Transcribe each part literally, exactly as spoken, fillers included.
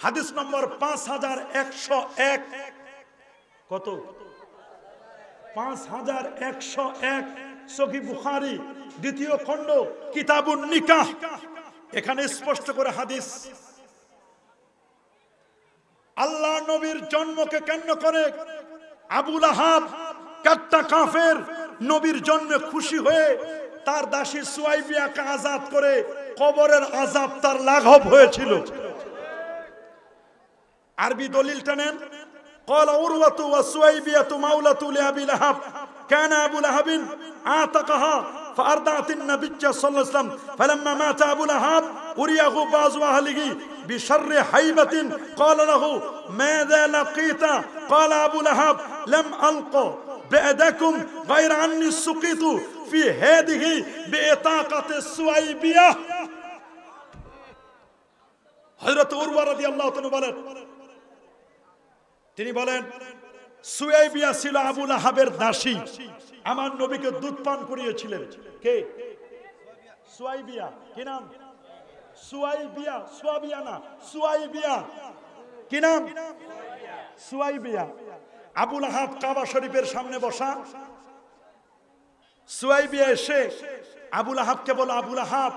হাদিস নম্বর পাঁচ হাজার একশো এক। কত? পাঁচ হাজার একশো এক, সহিহ বুখারী দ্বিতীয় খণ্ড কিতাবুন নিকাহ। এখানে স্পষ্ট করে হাদিস, আল্লাহ নবীর জন্মকে কেন্দ্র করে আবু লাহাব কাট্টা কাফের নবীর জন্মে খুশি হয়ে তার দাসী সুয়াইবিয়াকে আজাদ করে কবরের আযাব তার লাঘব হয়েছিল। আরবি দলিলটা নেন। قال عروة وسويبية مولة لأبي لهب كان أبو لهب آتقها فأرضعت النبي صلى الله عليه وسلم فلما مات أبو لهب أريه بعض أهله بشر حيبة قال له ماذا لقيت؟ قال أبو لهب لم ألق بعدكم غير أني سقيت في هذه بإطاقة السويبية। হযরত উরওয়া রাদিয়াল্লাহু তাআলা বলেন, তিনি বলেন সুয়াইবিয়া ছিল আবু লাহাবের দাসী, আমার নবীকে দুধ পান করিয়েছিলেন। কে? সুয়াইবিয়া। কি নাম? সুয়াইবিয়া। সুয়াবিয়া না, সুয়াইবিয়া। কি নাম? সুয়াইবিয়া। আবু লাহাব কাবা শরীফের সামনে বসা, সুয়াইবিয়া এসে আবু লাহাবকে বলে, আবু লাহাব,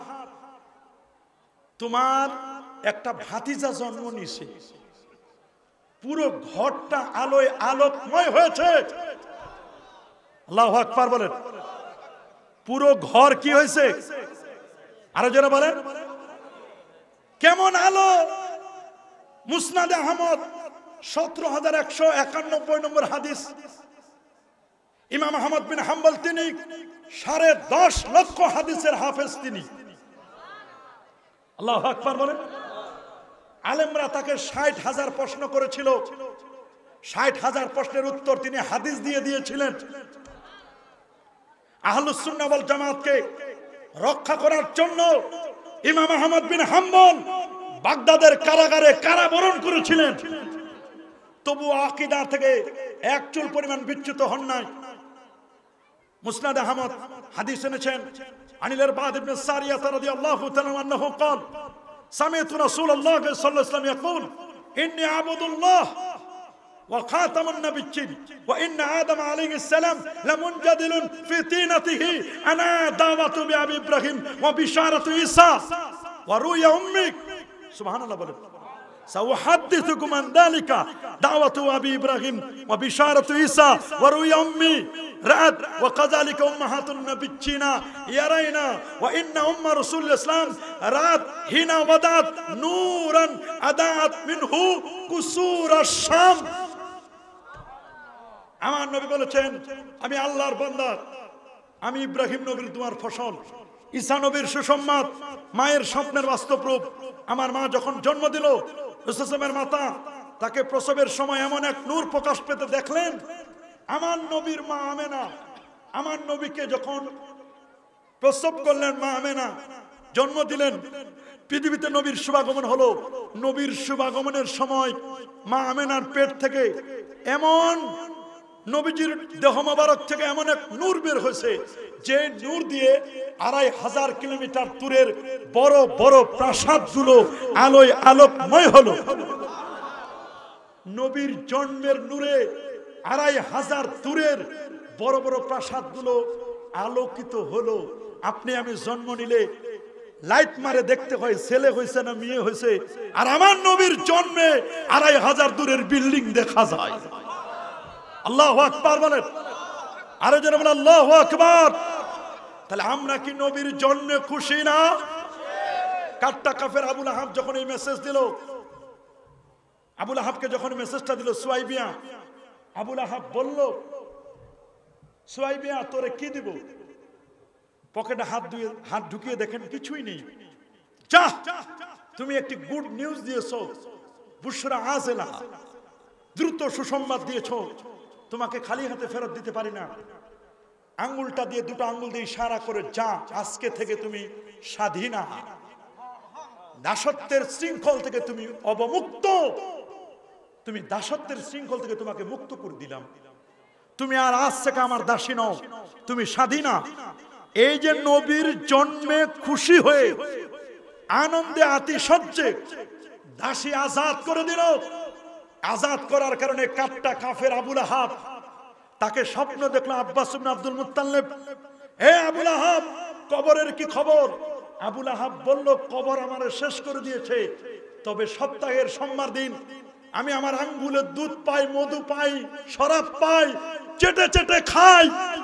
তোমার একটা ভাতিজা জন্ম নিয়েছে, পুরো ঘরটা আলোয় আলোকময় হয়েছে। আল্লাহু আকবার বলেন। পুরো ঘর কি হয়েছে? আরো যারা বলেন কেমন আলো। মুসনাদে আহমদ সতেরো হাজার একশো একানব্বই নম্বর হাদিস। ইমাম আহমদ বিন হাম্বল তিনি সাড়ে দশ লক্ষ হাদিসের হাফেজ তিনি। আল্লাহু আকবার বলেন। আলেমরা তাকে ষাট হাজার প্রশ্ন করেছিল, ষাট হাজার প্রশ্নের উত্তর তিনি হাদিস দিয়ে দিয়েছিলেন। আহলুস সুন্নাহ ওয়াল জামাতকে রক্ষা করার জন্য ইমাম আহমদ বিন হাম্বল বাগদাদের কারাগারে কারাবরণ করেছিলেন, তবু আকীদা থেকে এক চুল পরিমাণ বিচ্যুত হন নাই। মুসনাদ আহমদ হাদিস এনেছেন আনিল ইরবাদ ইবনে সারিয়া রাদিয়াল্লাহু তাআলা আনহু قال سمعت رسول الله صلى الله عليه وسلم يقول إني عبد الله وخاتم النبيين وإن آدم عليه السلام لمنجدل في طينته أنا دعوة بأبي إبراهيم وبشارة عيسى وروي أمك سبحان الله بلد سأحدثكم عن ذلك دعوة أبي إبراهيم وبشارة عيسى وروي أمي رأت وكذلك أمهات النبيين يرينا وإن أم رسول الإسلام رأت حين وضعت نورا أضاءت منه قصور الشام। আমার নবী বলেছেন, আমি আল্লাহর বান্দা, আমি ইব্রাহিম নবীর দুয়ার ফসল, ঈসা নবীর সুসম্মাদ, মায়ের স্বপ্নের বাস্তব রূপ। আমার মা যখন জন্ম দিল, রাসূলের মাতা তাকে প্রসবের সময় এমন এক নূর প্রকাশ পেতে দেখলেন। আমার নবীর মা আমেনা, আমার নবীকে যখন প্রসব করলেন, মা আমেনা জন্ম দিলেন, পৃথিবীতে নবীর শুভাগমন হলো। নবীর শুভাগমনের সময় মা আমেনার পেট থেকে এমন নবীজির দেহ মোবারক থেকে এমন এক নূর বের হয়েছে, যে নূর দিয়ে আড়াই হাজার কিলোমিটার দূরের বড় বড় প্রাসাদগুলো আলোয় আলোকময় হলো। নবীর জন্মের নূরে আড়াই হাজার দূরের বড় বড় প্রাসাদগুলো আলোকিত হলো। আপনি আমি জন্ম নিলে লাইট মারে দেখতে হয় ছেলে হয়েছে না মেয়ে হয়েছে, আর আমার নবীর জন্মে আড়াই হাজার দূরের বিল্ডিং দেখা যায়। আল্লাহু আকবার বলেন। আরো যারা বলেন আল্লাহু আকবার। তাহলে আমরা কি নবীর জন্মে খুশি না? কাট্টা কাফের আবু লাহাব যখন এই মেসেজ দিল, আবু লাহাবকে যখন মেসেজটা দিল সুয়াইবিয়া, আবু লাহাব বলল, সুয়াইবিয়া তোরে কি দিব? পকেটে হাত ধুয়ে হাত ঢুকিয়ে দেখেন কিছুই নেই। যা, তুমি একটি গুড নিউজ দিয়েছো, বুশরা আজিলা, দ্রুত সুসংবাদ দিয়েছো, তোমাকে খালি হাতে ফেরত দিতে পারি না। আঙ্গুলটা দিয়ে, দুটো আঙ্গুল দিয়ে ইশারা করে, যা, আজকে থেকে তুমি স্বাধীনা, দাসত্বের শৃঙ্খল থেকে তুমি অবমুক্ত, তুমি দাসত্বের শৃঙ্খল থেকে তোমাকে মুক্ত করে দিলাম, তুমি আর আজ থেকে আমার দাসী নও, তুমি স্বাধীনা। এই যে নবীর জন্মে খুশি হয়ে আনন্দে আতিশয্যে দাসী আজাদ করে দিল। আজাদ করার কারণে কাটটা কাফের আবু লাহাব তাকে স্বপ্ন দেখলো আব্বাস ইবনে আব্দুল মুত্তালিব, হে আবু লাহাব কবরের কি খবর? আবু লাহাব বলল, কবর আমারে শেষ করে দিয়েছে, তবে সপ্তাহের সোমবার দিন আমি আমার আঙ্গুলের দুধ পাই, মধু পাই, শরাব পাই, চেটে চেটে খাই।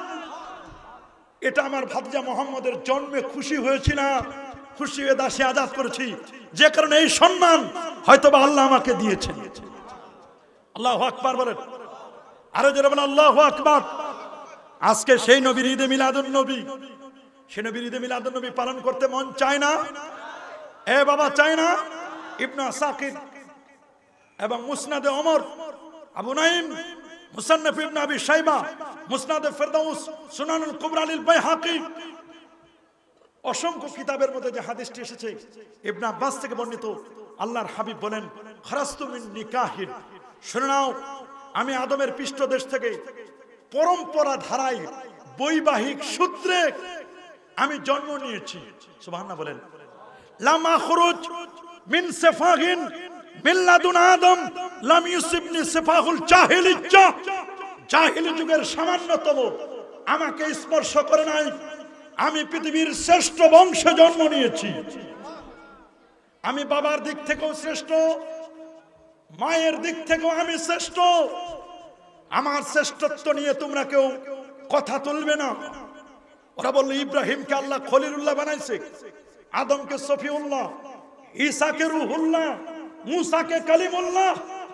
এটা আমার ভাতিজা মুহাম্মদের জন্মে খুশি হয়েছি না, খুশি হয়ে দাসী আজাদ করেছি, যে কারণে এই সম্মান হয়তোবা আল্লাহ আমাকে দিয়েছেন। আল্লাহু আকবার বলেন, আরো জোরে বলেন আল্লাহু আকবার। আজকে সেই নবীর ঈদে মিলাদুন নবী, সেই নবীর ঈদে মিলাদুন নবী পালন করতে মন চায় না? এ বাবা চায় না? ইবনে আসাকির এবং মুসনাদে ওমর, আবু নাঈম, মুসান্নাফ ইবনে আবি শাইবা, মুসনাদে ফিরদাউস, সুনানুল কুবরা লিল বাইহাকি, অসংখ্য কিতাবের মধ্যে যে হাদিসটি এসেছে ইবনে আব্বাস থেকে বর্ণিত, আল্লাহর হাবিব বলেন, খারাজতু মিন নিকাহিন, শুনে নাও, আমি আদমের পৃষ্ঠদেশ থেকে পরম্পরা ধারায় বৈবাহিক সূত্রে আমি জন্ম নিয়েছি। সুবহানাল্লাহ বলেন। লাম আখরুজ মিন সিফাহিন মিল্লাদুন আদম লাম ইউসিবনি সিফাহুল জাহিলিয়্যাহ, জাহিলি যুগের সামান্যতম আমাকে স্পর্শ করে নাই। আমি পৃথিবীর শ্রেষ্ঠ বংশে জন্ম নিয়েছি। আমি বাবার দিক থেকেও শ্রেষ্ঠ, মায়ের দিক থেকেও আমি শ্রেষ্ঠ। আমার শ্রেষ্ঠত্ব নিয়ে তোমরা কেউ কথা তুলবে না। ওরা বলল, ইব্রাহিমকে আল্লাহ খলিলুল্লাহ বানাইছে, আদমকে সফিউল্লাহ, ঈসাকে রূহুল্লাহ, মুসাকে কালিমুল্লাহ।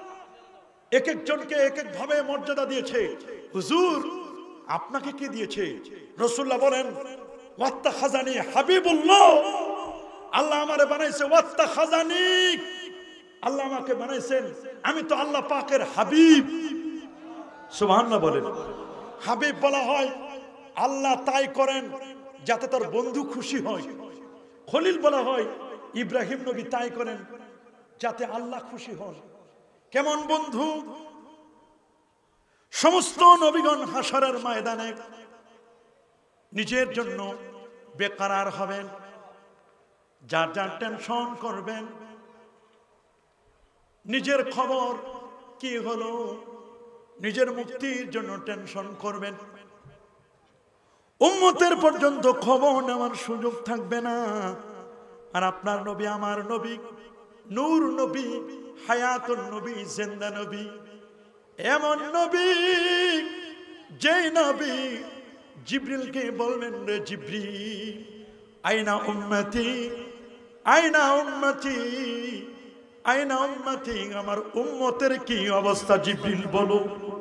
এক একজনকে এক এক ভাবে মর্যাদা দিয়েছে। হুজুর আপনাকে কি দিয়েছে? রাসূলুল্লাহ বলেন, ওয়াত্তাখাযানি হাবিবুল্লাহ, আল্লাহ আমারে বানাইছে, ওয়াত্তাখাযানি, আল্লাহ আমাকে বানাইছেন, আমি তো আল্লাহ পাকের হাবিব। সুবহানাল্লাহ বলেন। হাবিব বলা হয়, আল্লাহ তাই করেন যাতে তার বন্ধু খুশি হয়। খলিল বলা হয়, ইব্রাহিম নবী তাই করেন যাতে আল্লাহ খুশি হন। কেমন বন্ধু! সমস্ত নবীগণ হাসরের ময়দানে নিজের জন্য বেকারার হবেন, যার যার টেনশন করবেন, নিজের খবর কি হলো, নিজের মুক্তির জন্য টেনশন করবেন। উম্মতের পর্যন্ত খবর নেওয়ার সুযোগ থাকবে না। আর আপনার নবী, আমার নবী, নূর নবী, হায়াতুন নবী, জিন্দা নবী, এমন নবী যেই নবী জিবরিলকে বলবেন, রে জিবরিল, আইনা উম্মতি, আইনা উম্মতি, আইনা উম্মতি, আমার উম্মতের কি অবস্থা জিবরিল বলো।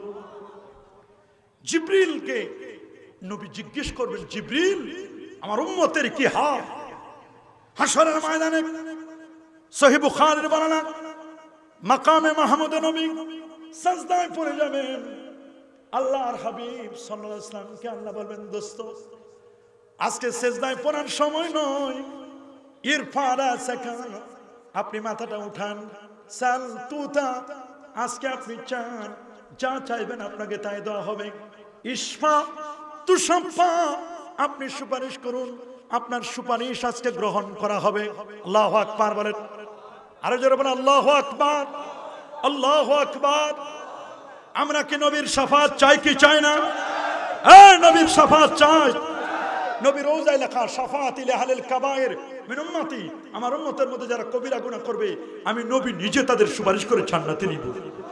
জিবরিলকে নবী জিজ্ঞেস করবেন, জিবরিল আমার উম্মতের কি হাল। হাসরের ময়দানে সহিহ বুখারীর বর্ণনা, মাকামে মাহমুদে নবী সাজদায় পড়ে যাবেন। আল্লাহর হাবিব সাল্লাল্লাহু আলাইহি ওয়াসাল্লামকে আল্লাহ বলবেন, দোস্ত আজকে সিজদায় পড়ার সময় নয়, ইরফা রাসাকা, আপনি মাথাটা উঠান, সাল তুতা, আজকে আপনি চান, যা চাইবেন আপনাকে তাই দেওয়া হবে। ইশফা তুশাফা, আপনি সুপারিশ করুন, আপনার সুপারিশ আজকে গ্রহণ করা হবে। আল্লাহু আকবার বলেন, আরো জোরে বলেন আল্লাহু আকবার, আল্লাহু আকবার। আমরা কি নবীর শাফাত চাই কি চাই না? হ্যাঁ, নবীর শাফাত চাই। নবীর রওজায় লেখা, শাফাআতি লিআহলিল কাবায়ের মিন উম্মতি, আমার উম্মতের মধ্যে যারা কবিরা গুনাহ করবে আমি নবী নিজে তাদের সুপারিশ করে জান্নাতে নিব।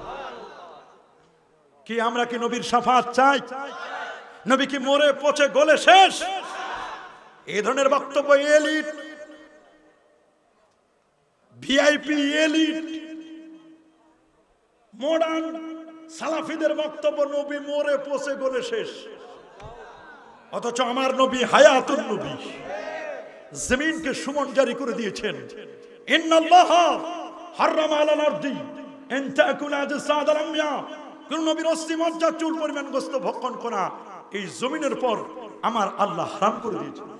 কি আমরা কি নবীর শাফাত চাই? নবী কি মরে পচে গলে শেষ? এই ধরনের বক্তব্য এলিট, ভিআইপি, এলিট, মডার্ন সালাফিদের বক্তব্য নবী মরে পচে গলে শেষ। অথচ আমার নবী হায়াতুন নবী, জমিনকে সুমন জারি করে দিয়েছেন। ইন্নাল্লাহ হারামা আলাল আরদি আন তাকুলা আজসাদাল আময়া, কোন নবীর অস্থি মজ্জা চুল পরিমাণ গোশত ভক্ষণ করা এই জমিনের পর আমার আল্লাহ হারাম করে দিয়েছেন।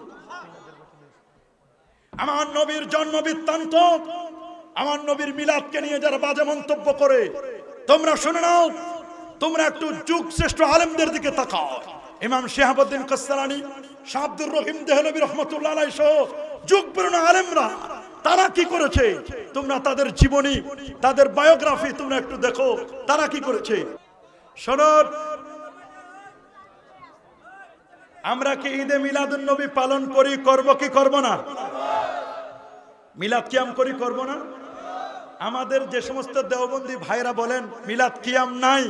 আমার নবীর জন্ম বৃত্তান্ত, আমার নবীর মিলাদকে নিয়ে যারা বাজে মন্তব্য করে, তোমরা শুনে নাও, তোমরা একটু যুগ শ্রেষ্ঠ আলেমদের দিকে তাকাও। ইমাম শিহাবুদ্দিন কাসসালানী, শাহ আব্দুর রহিম দেহলভী রহমাতুল্লাহ আলাইহি সহ যুগ পুরনো আলেমরা তারা কি করেছে তোমরা তাদের জীবনী, তাদের বায়োগ্রাফি তোমরা একটু দেখো, তারা কি করেছে। শোনো, আমরা কি ঈদে মিলাদুন নবী পালন করি, করব কি করব না? মিলাদ কিয়াম করি, করব না? আমাদের যে সমস্ত দেওবন্দি ভাইরা বলেন মিলাদ কিয়াম নাই,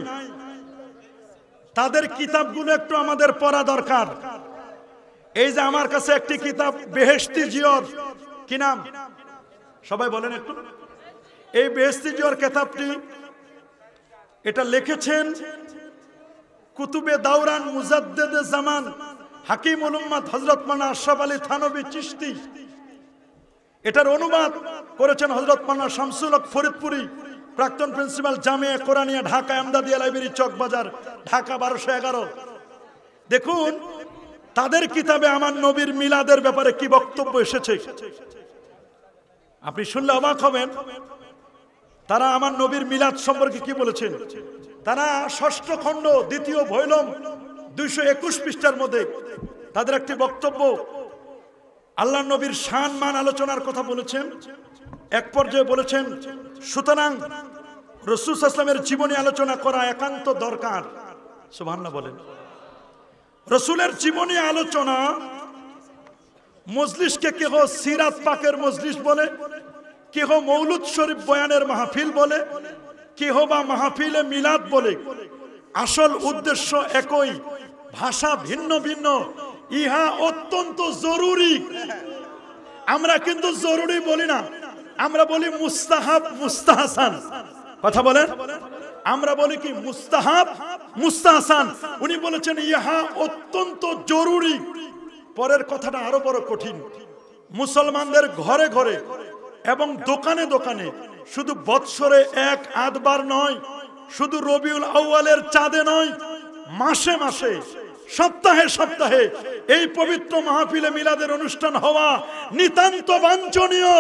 তাদের কিতাবগুলো একটু আমাদের পড়া দরকার। এই যে আমার কাছে একটি কিতাব বেহেশতি জিয়র, কি নাম সবাই বলেন একটু। এই বেহেশতি জিয়র কিতাবটি এটা লিখেছেন কুতুবে দাওরান মুজাদ্দেদে জামান হাকিমুল উম্মাত হযরত মাওলানা আশরাফ আলী থানভী চিশতি। এটার অনুবাদ করেছেন হযরত মাওলানা শামসুল হক ফরিদপুরি, প্রাক্তন প্রিন্সিপাল জামিয়া কোরআনিয়া ঢাকা, আমদাদিয়া লাইব্রেরি, চকবাজার, ঢাকা বারোশো এগারো। দেখুন তাদের কিতাবে আমার নবীর মিলাদের ব্যাপারে কি বক্তব্য এসেছে, আপনি শুনলে অবাক হবেন। তারা আমার নবীর মিলাদ সম্পর্কে কি বলেছেন। তারা ষষ্ঠ খণ্ড দ্বিতীয় ভৈলম দুইশো একুশ পৃষ্ঠার মধ্যে তাদের একটি বক্তব্য আল্লাহ নবীর শান মান আলোচনার কথা বলেছেন। এক পর্যায়ে বলেছেন সুতরাং রাসূল সাল্লাল্লাহু আলাইহি ওয়াসাল্লামের জীবনী আলোচনা করা একান্ত দরকার। সুবহানাল্লাহ বলেন। রাসূলের জীবনী আলোচনা মজলিসকে কেহ সিরাত পাকের মজলিস বলে, কেহ মৌলুদ শরীফ বয়ানের মাহফিল বলে, কেহ বা মাহফিলে মিলাদ বলে। আসল উদ্দেশ্য একই, ভাষা ভিন্ন ভিন্ন। ইহা অত্যন্ত জরুরি। আমরা কিন্তু জরুরি বলি না, আমরা বলি মুস্তাহাব মুস্তাহসান। কথা বলেন, আমরা বলি কি মুস্তাহাব মুস্তাহসান। উনি বলেছেন ইহা অত্যন্ত জরুরি। পরের কথাটা আরো বড় কঠিন। মুসলমানদের ঘরে ঘরে এবং দোকানে দোকানে শুধু বৎসরে এক আধবার নয়, শুধু রবিউল আউয়ালের চাঁদে নয়, মাসে মাসে, সপ্তাহে সপ্তাহে এই পবিত্র মাহফিলে মিলাদের অনুষ্ঠান হওয়া নিতান্ত বাঞ্ছনীয়।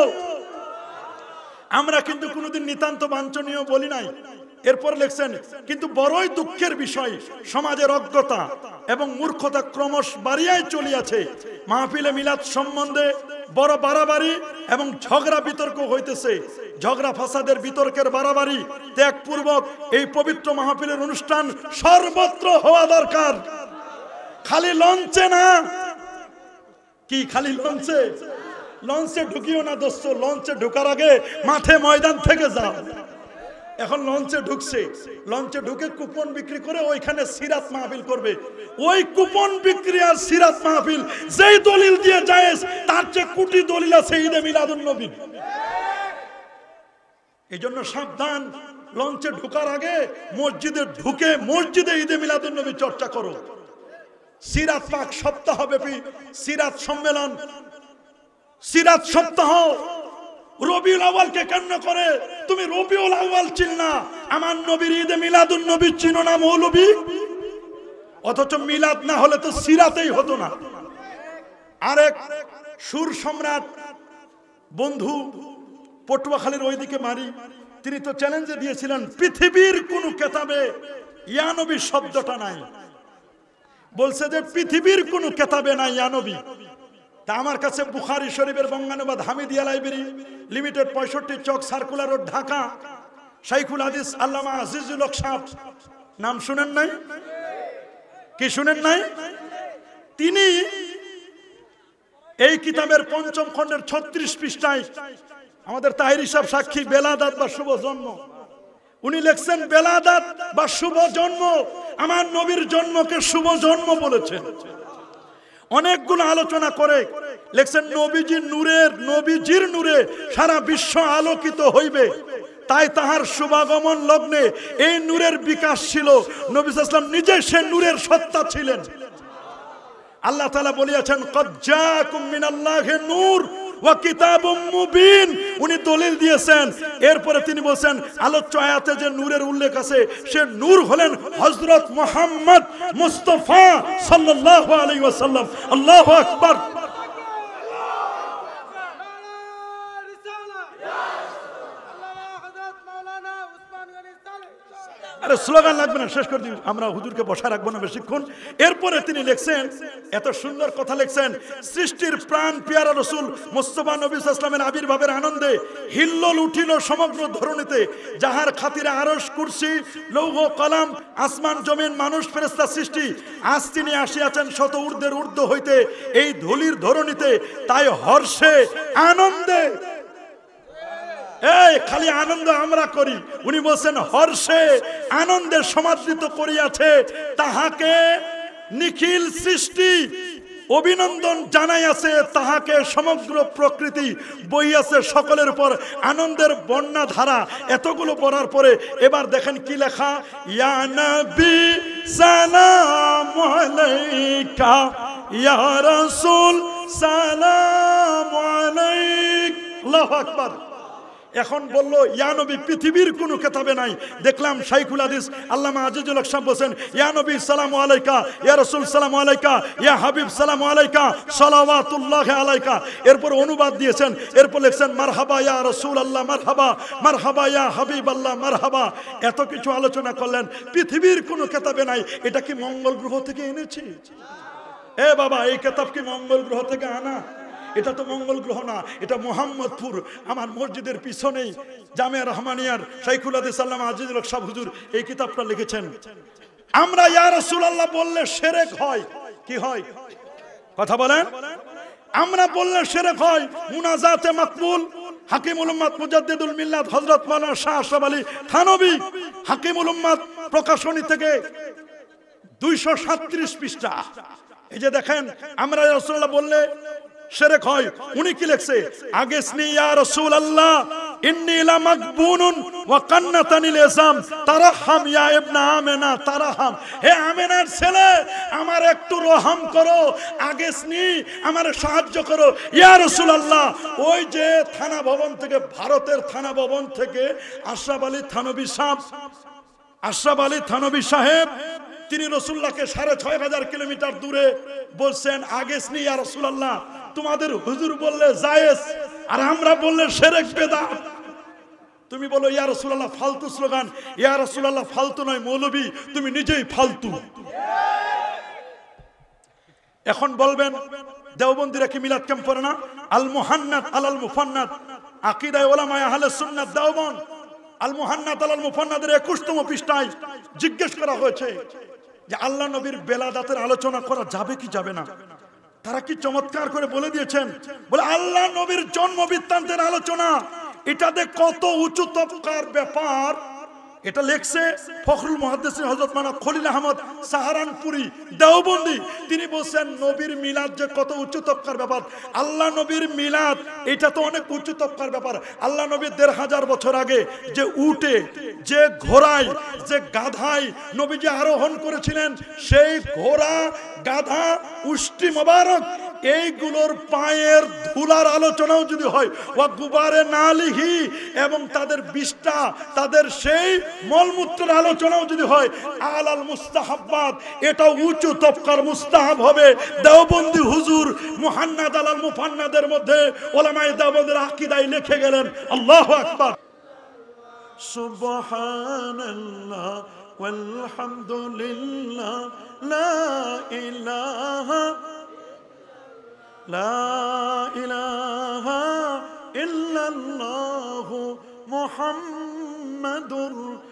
আমরা কিন্তু কোনোদিন নিতান্ত বাঞ্ছনীয় বলি নাই। এরপর লেখছেন কিন্তু বড়ই দুঃখের বিষয়, সমাজের অজ্ঞতা এবং মূর্খতা ক্রমশ বাড়িয়াই চলিয়াছে। মাহফিলে মিলাদ সম্বন্ধে বড় বাড়াবাড়ি এবং ঝগড়া বিতর্ক হইতেছে। ঝগড়া ফাসাদের বিতর্কের বাড়াবাড়ি ত্যাগপূর্বক এই পবিত্র মাহফিলের অনুষ্ঠান সর্বত্র হওয়া দরকার। খালি লঞ্চে না। কি খালি লঞ্চে? লঞ্চে ঢুকিও না দোস্ত। লঞ্চে ঢুকার আগে মাঠে ময়দান থেকে যাও। এখন লঞ্চে ঢুকছে, লঞ্চে ঢুকে কুপন বিক্রি করে ওইখানে সিরাত মাহফিল করবে। ওই কুপন বিক্রি আর সিরাত মাহফিল যেই দলিল দিয়ে যায় তার চেয়ে কোটি দলিল আছে ঈদে মিলাদুন নবী। এই জন্য সাবধান, লঞ্চে ঢুকার আগে মসজিদে ঢুকে মসজিদে ঈদে মিলাদুন নবী চর্চা করো। সিরাত পাক সপ্তাহ ব্যাপী সিরাত সম্মেলন, সিরাত সপ্তাহ। রবিউল আউয়ালকে কেন করে তুমি রবিউল আউয়াল চিন না? আমার নবীর ঈদে মিলাদুন নবী চিনো না মৌলবী? অথচ মিলাদ না হলে তো সিরাতেই হতো না। আরেক সুর সম্রাট বন্ধু পটুয়াখালীর ওইদিকে মারি, তিনি তো চ্যালেঞ্জে দিয়েছিলেন পৃথিবীর কোন কেতাবে ইয়া নবী শব্দটা নাই। বলছে যে পৃথিবীর কোন কেতাবে নাই ইয়া নবী। তা আমার কাছে বুখারী শরীফের বঙ্গানুবাদ হামিদিয়া লাইব্রেরি লিমিটেড, পঁয়ষট্টি চক, সার্কুলার রোড, ঢাকা, শাইখুল হাদিস আল্লামা আজিজুল হক সাহেব, নাম শুনেন নাই? কি শুনেন নাই? তিনি এই কিতাবের পঞ্চম খণ্ডের ছত্রিশ পৃষ্ঠায়, আমাদের তাহিরি সাহেব সাক্ষী, বেলাদাত বা শুভ জন্ম, উনি লিখছেন বেলাদাত বা শুভ জন্ম, আমার নবীর জন্মকে শুভ জন্ম বলেছেন। অনেকগুলো আলোচনা করে লেখছেন নবীজির নূরের নবীজির নূরে সারা বিশ্ব আলোকিত হইবে, তাই তাহার শুভাগমন লগ্নে এই নূরের বিকাশ ছিল। নবী সাল্লাল্লাহু আলাইহি ওয়াসাল্লাম নিজে সে নূরের সত্তা ছিলেন। আল্লাহ তাআলা বলেছেন কদ জাআকুম মিনাল্লাহি নূর ওয়া কিতাবুম মুবিন। উনি দলিল দিয়েছেন। এরপরে তিনি বলেন আলোচ্য আয়াতে যে নূরের উল্লেখ আছে সে নূর হলেন হযরত মুহাম্মদ মুস্তাফা সাল্লাল্লাহু আলাইহি ওয়াসাল্লাম। আল্লাহু আকবার। আরে স্লোগান লাগবে না, শেষ করে দিই, আমরা হুজুরকে বসা রাখবো না বেশিক্ষণ। এরপরে তিনি লিখছেন, এত সুন্দর কথা লিখছেন, সৃষ্টির প্রাণ পিয়ারা রসুল মুস্তাফা নবী সাল্লাল্লাহু আলাইহি ওয়াসাল্লামের আবির্ভাবের আনন্দে হিল্লোল উঠিল সমগ্র ধরণীতে, যাহার খাতিরে আরশ কুরসি লৌহ কলাম আসমান জমিন মানুষ ফেরেশতা সৃষ্টি, আজ তিনি আসিয়াছেন শত ঊর্ধ্বের ঊর্ধ্ব হইতে এই ধুলির ধরণীতে, তাই হর্ষে আনন্দে, এই খালি আনন্দ আমরা করি, উনি বলছেন হর্ষে আনন্দে সমাদৃত করিয়াছে তাহাকে নিখিল সৃষ্টি, অভিনন্দন জানাইয়াছে তাহাকে সমগ্র প্রকৃতি, বইয়াছে সকলের উপর আনন্দের বন্যা ধারা। এতগুলো পড়ার পরে এবার দেখেন কি লেখা, ইয়া নবী সালাম আলাইকা ইয়া রাসূল সালাম আলাইক, আল্লাহু আকবার। এখন বললো ইয়া নবী পৃথিবীর কোনো কেতাবে নাই। দেখলাম শাইখুল হাদিস আল্লামা আজিজুল হক সাহেব বলেন ইয়া নবী সালামু আলাইকা ইয়া রাসূল সালামু আলাইকা ইয়া হাবিব সালামু আলাইকা সালাওয়াতুল্লাহি আলাইকা। এরপর অনুবাদ দিয়েছেন, এরপর লিখছেন মারহাবা ইয়া রাসূল আল্লাহ মারহাবা, মারহাবা ইয়া হাবিব আল্লাহ মারহাবা। এত কিছু আলোচনা করলেন, পৃথিবীর কোনো কেতাবে নাই। এটা কি মঙ্গল গ্রহ থেকে এনেছি? এ বাবা, এই কেতাব কি মঙ্গল গ্রহ থেকে আনা? এটা তো মঙ্গল গ্রহ না, এটা মোহাম্মদপুর আমার মসজিদের পিছনেই জামিয়া রহমানিয়ার শাইখুল হাদিস আল্লামা আজিজুল হক সাহেব হুজুর এই কিতাবটা লিখেছেন। আমরা ইয়া রাসূলুল্লাহ বললে শিরক হয়, কি হয় কথা বলেন? আমরা বললে শিরক হয়। মুনাজাতে মাকবুল হাকিমুল উম্মাত মুজাদ্দিদুল মিল্লাত হযরত মাওলানা শাহ আশরাফ আলী থানভী হাকিমুল উম্মাত প্রকাশনী থেকে দুইশো সাতত্রিশ পৃষ্ঠা। এই যে দেখেন, আমরা ইয়া রাসূলুল্লাহ বললে শিরক হয়। উনি কি লিখছে, আগেসনি ইয়া রাসূলুল্লাহ ইন্নী লামাগবুনুন ওয়া কান্নাতানিল ইসলাম তারাহাম ইয়া ইবনা আমেনা তারাহাম, হে আমেনার ছেলে আমার একটু রহম করো, আগেসনি আমার সাহায্য করো ইয়া রাসূলুল্লাহ। ওই যে থানা ভবন থেকে, ভারতের থানা ভবন থেকে আশরাফ আলী থানভী সাহেব, আশরাফ আলী থানভী সাহেব তিনি রাসূলুল্লাহকে সাড়ে ছয় হাজার কিলোমিটার দূরে বলছেন আগেসনি ইয়া রাসূলুল্লাহ। তোমাদের হুজুর বললে জায়েজ আর আমরা বললে শিরক বেদাত। তুমি বলো ইয়া রাসূলুল্লাহ ফালতু স্লোগান, ইয়া রাসূলুল্লাহ ফালতু নয় মৌলবী, তুমি নিজেই ফালতু। এখন বলবেন দেওবন্দিরা কি মিলাদ ক্যাম্প করে না? আল মুহান্নাত আলাল মুফান্নাত আকীদায়ে উলামায়ে আহলে সুন্নাত দেওবন্দ, আল মুহান্নাত আলাল মুফান্নাতের একুশতম পৃষ্ঠায় জিজ্ঞেস করা হয়েছে যে আল্লাহ নবীর বেলাদাতের আলোচনা করা যাবে কি যাবে না। তারা কি চমৎকার করে বলে দিয়েছেন, বলে আল্লাহ নবীর জন্ম বৃত্তান্তের আলোচনা এটাতে কত উঁচু তবকার ব্যাপার। এটা লেখছে ফখরুল মুহাদ্দিসিন হযরত মাওলানা খলিল আহমদ সাহারানপুরি দেওবন্দি। তিনি বলছেন নবীর মিলাদ যে কত উঁচু তবকার ব্যাপার। আল্লাহ নবীর মিলাদ এটা তো অনেক উঁচু তবকার ব্যাপার। আল্লাহ নবী দেড় হাজার বছর আগে যে উটে, যে ঘোড়ায়, যে গাধায় নবীজি আরোহণ করেছিলেন, সেই ঘোড়া গাধা উষ্টি মোবারক এইগুলোর পায়ের ধুলার আলোচনাও যদি হয়, ওয়া গুবারে নালিহি, এবং তাদের বিষ্ঠা, তাদের সেই মলমূত্রের আলোচনাও যদি হয়, আলাল মুস্তাহাব্বাত, এটা উঁচু তবকার মুস্তাহাব হবে। দেওবন্দি হুজুর মুহান্নাদ আলাল মুফান্নাদের মধ্যে উলামায়ে দেওবন্দের আকীদায় লিখে গেলেন। আল্লাহু আকবার, সুবহানাল্লাহ ওয়ালহামদুলিল্লাহ লা ইলাহা লা ইলাহা ইল্লাল্লাহু মুহাম্মাদুর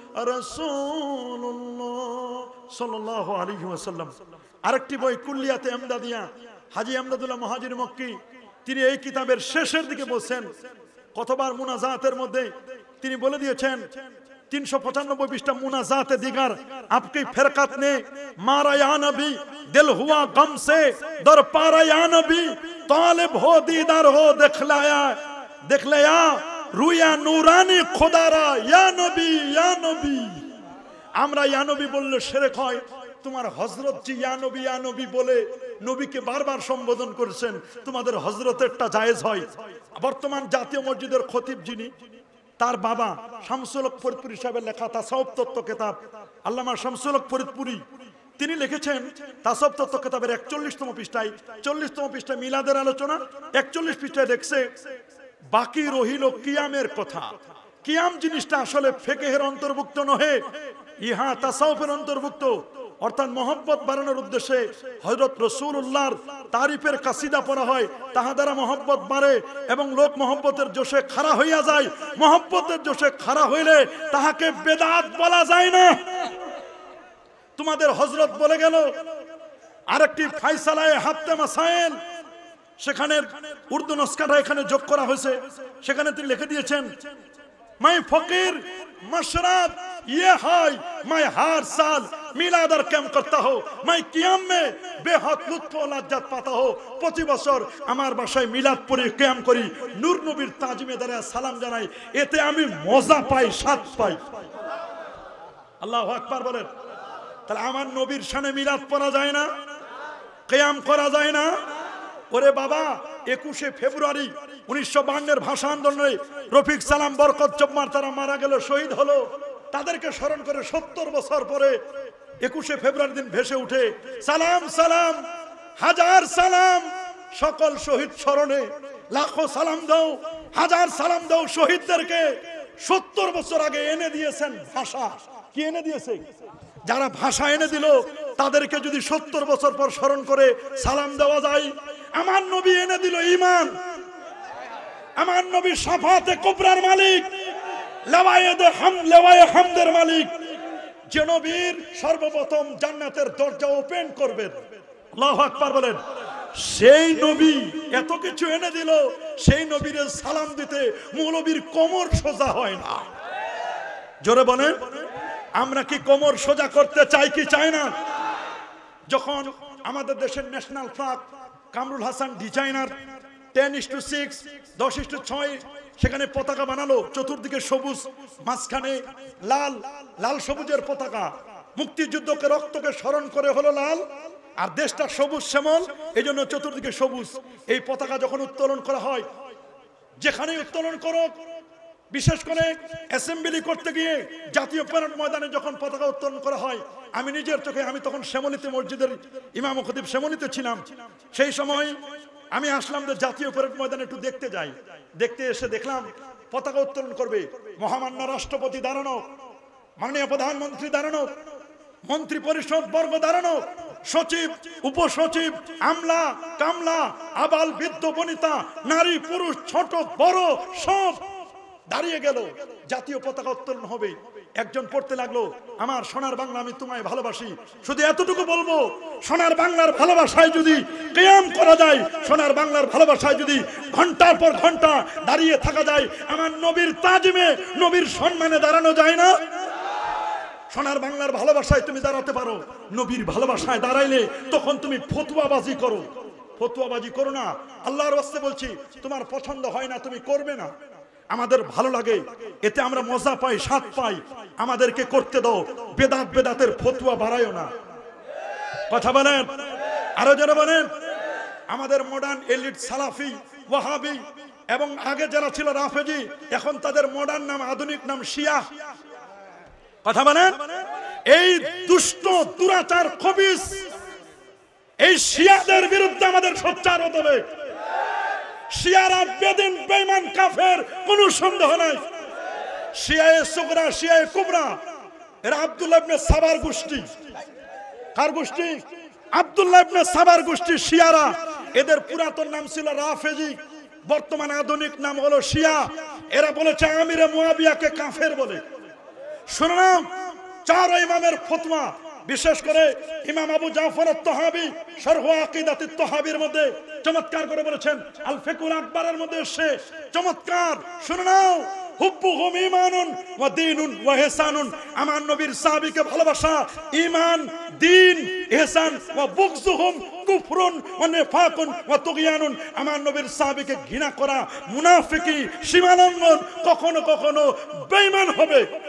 রাসূলুল্লাহ সাল্লাল্লাহু আলাইহি ওয়াসাল্লাম। আরেকটি বই কুল্লিয়াতে এমদাদিয়া হাজী আমদাদুল্লাহ মুহাজির মক্কি, তিনি এই কিতাবের শেষের দিকে বলছেন, কতবার মুনাজাতের মধ্যে তিনি বলে দিয়েছেন তিনশো পঁচানব্বই পৃষ্ঠা মুনাজাতে দিগার, আপকি ফেরকাত নে মারা ইয়া নবী, দিল হুয়া গম সে দর পারা ইয়া নবী, তালিব হো দীদার হো দেখলায়া দেখলায়া রুয়া নুরানি খোদারা ইয়া নবী ইয়া নবী। আমরা ইয়া নবী বললে শিরক হয়। তোমার হযরত জি ইয়া নবী ইয়া নবী বলে নবীকে বারবার সম্বোধন করেছেন, তোমাদের হযরতেরটা জায়েজ হয়। বর্তমান জাতীয় মসজিদের খতিব যিনি, তার বাবা শামসুল হক ফরিদপুরি সাহেবের লেখা তাসাউফ তত্ত্ব কিতাব, আল্লামা শামসুল হক ফরিদপুরি, তিনি লিখেছেন তাসাউফ তত্ত্ব কিতাবের একচল্লিশতম পৃষ্ঠায়, চল্লিশতম পৃষ্ঠায় মিলাদের আলোচনা, একচল্লিশ পৃষ্ঠায় দেখছে বাকি রহিল কিয়ামের কথা। কিয়াম জিনিসটা আসলে ফিকহের অন্তর্ভুক্ত নহে, ইহা তাসাউফের অন্তর্ভুক্ত, অর্থাৎ মহব্বত বাড়ানোর উদ্দেশ্যে হযরত রাসূলুল্লাহর তারিফের কাসিদা পড়া হয়, তাহা দ্বারা মহব্বত বাড়ে এবং লোক মহব্বতের জোশে খাড়া হইয়া যায়। মহব্বতের জোশে খাড়া হইলে তাহাকে বেদাত বলা যায় না। তোমাদের হযরত বলে গেল আরেকটি ফায়সালায়ে হাফতে মাসাইল, সেখানে উর্দু নস্কাটা এখানে যোগ করা হয়েছে, সেখানে তিনি লিখে দিয়েছেন मैं फकीर मशरब ये है, मैं हर साल मिलाद और कैम करता हूँ, मैं कियाम में बेहद लुत्फ ও লজ্জত পাতা হো। প্রতি বছর আমার বাসায় মিলাদ পড়ি, কিয়াম করি, নূর নবীর তাজিমে দাঁড়ায় সালাম জানাই, এতে আমি মজা পাই, স্বাদ পাই। আল্লাহু আকবার বলেন। তাহলে আমার নবীর শানে মিলাদ পড়া যায় না, কিয়াম করা যায় না? ওরে বাবা, একুশে ফেব্রুয়ারি উনিশশো বান্নের ভাষা আন্দোলনে রফিক সালাম, বরকত জব্বার তারা মারা গেল, শহীদ হলো। তাদেরকে স্মরণ করে সত্তর বছর পরে একুশে ফেব্রুয়ারি দিন ভেসে উঠে সালাম সালাম হাজার সালাম, সকল শহীদ স্মরণে লাখো সালাম দাও, হাজার সালাম দাও শহীদদেরকে। সত্তর বছর আগে এনে দিয়েছেন ভাষা। কি এনে দিয়েছে? যারা ভাষা এনে দিল তাদেরকে যদি সত্তর বছর পর স্মরণ করে সালাম দেওয়া যায়। আমার নবী এনে দিল ঈমান, আমার নবী শাফাতে কুবরার মালিক, লাওয়ায়েদে হাম লাওয়ায়ে হামদের মালিক, যে নবীর সর্বপ্রথম জান্নাতের দরজা ওপেন করবেন। আল্লাহু আকবার বলেন। সেই নবী এত কিছু এনে দিল, সেই নবীর সালাম দিতে মৌলবীর কোমর সোজা হয় না। জোরে বলেন, আমরা কি কোমর সোজা করতে চাই কি চাই না? যখন আমাদের দেশের national flag Kamrul Hasan designer ten is to six দশ ইস টু ছয় সেখানে পতাকা বানালো, চতুর্দিকে সবুজ, মাঝখানে লাল, লাল সবুজের পতাকা। মুক্তিযুদ্ধকে রক্তকে স্মরণ করে হলো লাল, আর দেশটা সবুজ শ্যামল, এই জন্য চতুর্দিকে সবুজ। এই পতাকা যখন উত্তোলন করা হয়, যেখানে উত্তোলন করো, বিশেষ করে অ্যাসেম্বলি করতে গিয়ে জাতীয় প্যারেড ময়দানে যখন পতাকা উত্তোলন করা হয়, আমি নিজের চোখে, আমি তখন শ্যামলীতে মসজিদের ইমাম ও খতিব শ্যামলীতে ছিলাম, সেই সময় আমি আসলাম যে জাতীয় প্যারেড ময়দানে একটু দেখতে যাই। দেখতে এসে দেখলাম পতাকা উত্তোলন করবে মহামান্য রাষ্ট্রপতি দাঁড়ানো, মাননীয় প্রধানমন্ত্রী দাঁড়ানো, মন্ত্রী পরিষদ বর্গ দাঁড়ানো, সচিব, উপসচিব, আমলা কামলা, আবাল বৃদ্ধ বনিতা, নারী পুরুষ ছোট বড় সব দাঁড়িয়ে গেল। জাতীয় পতাকা উত্তোলন হবে। একজন পড়তে লাগলো, আমার সোনার বাংলা আমি তোমায় ভালোবাসি। শুধু এতটুকু বলবো, সোনার বাংলার ভালোবাসায় যদি কিয়াম করা যায়, সোনার বাংলার ভালোবাসায় যদি ঘন্টার পর ঘন্টা দাঁড়িয়ে থাকা যায়, আমার নবীর তাজিমে, নবীর সম্মানে দাঁড়ানো যায় না? সোনার বাংলার ভালোবাসায় তুমি দাঁড়াতে পারো, নবীর ভালোবাসায় দাঁড়াইলে তখন তুমি ফতুয়াবাজি করো। ফতুয়াবাজি করো না। আল্লাহর ওয়াস্তে বলছি, তোমার পছন্দ হয় না, তুমি করবে না। আমাদের ভালো লাগে, এতে আমরা মজা পাই, স্বাদ পাই, আমাদেরকে করতে দাও। বেদাত বেদাতের ফতুয়া বাড়ায়ও না। কথা বলেন, আরো যারা বলেন। আমাদের মডার্ন এলিট সালাফি, ওয়াহাবি এবং আগে যারা ছিল রাফেজি, এখন তাদের মডার্ন নাম, আধুনিক নাম শিয়া। কথা বলেন। এই দুষ্ট দুরাচার খবিস, এই শিয়াদের বিরুদ্ধে আমাদের সোচ্চার হতে হবে। শিয়ারা বেদিন বেঈমান কাফের, কোনো সন্দেহ নাই। শিয়ায়ে সুগরা, শিয়ায়ে কুবরা, এরা আব্দুল্লাহ ইবনে সাবার গোষ্ঠী। কার গোষ্ঠী? আব্দুল্লাহ ইবনে সাবার গোষ্ঠী শিয়ারা। এদের পুরাতন নাম ছিল রাফেজি, বর্তমানে আধুনিক নাম হলো শিয়া। এরা বলেছে আমিরে মুয়াবিয়াকে কাফের বলে। শুনলাম চার ইমামের ফতোয়া, বিশেষ করে ইমাম আবু জাফর আত-তাহাবী শরহ আকিদাত আত-তাহাবীর মধ্যে চমৎকার করে বলেছেন, আল ফিকুল আকবরের মধ্যে সে চমৎকার। শুনে নাও, হুব্বুহুম ঈমানুন ওয়া দীনুন ওয়া ইহসানুন। আমার নবীর সাহাবীকে ভালোবাসা ঈমান, দ্বীন, ইহসান। ওয়া বুগযুহুম কুফরুন ওয়া নিফাকুন ওয়া তুগয়ানুন। আমার নবীর সাহাবীকে ঘৃণা করা মুনাফিকি, সীমালঙ্ঘন, কখনো কখনো বেঈমান হবে।